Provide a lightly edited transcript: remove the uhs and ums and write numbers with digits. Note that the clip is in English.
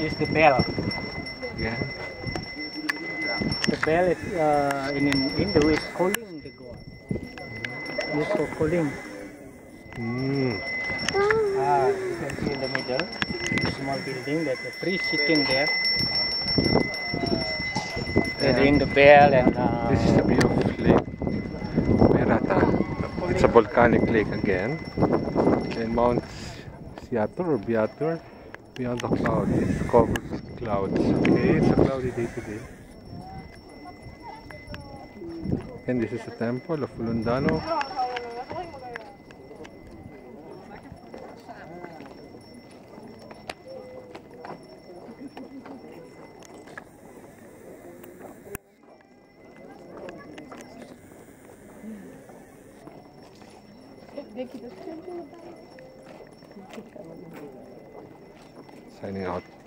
is the bell. Yeah. The bell is in Hindu is calling the god. Used for calling. Mm. You can see in the middle, a small building that the priest sitting there. They ring the bell and. This is the view of Lake Merata. It's a volcanic lake again. And Mount Siatur or Biatur beyond the clouds. It's covered with clouds. Okay, it's a cloudy day today. And this is the temple of Ulundano. Signing out.